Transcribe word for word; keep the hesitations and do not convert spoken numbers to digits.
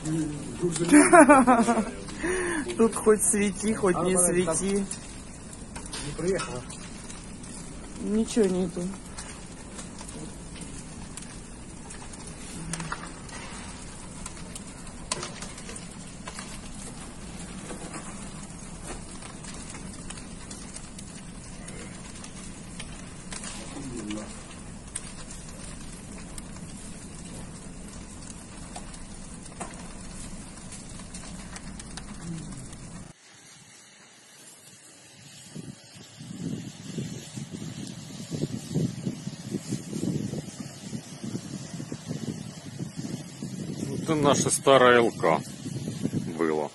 Тут хоть свети, хоть не свети. Не приехала. Ничего нету. Это наша старая ЛК было.